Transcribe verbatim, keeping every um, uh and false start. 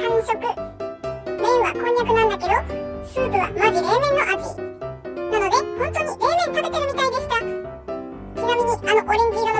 完食。麺はこんにゃくなんだけど、スープはマジ冷麺の味。なので本当に冷麺食べてるみたいでした。ちなみにあのオレンジ色の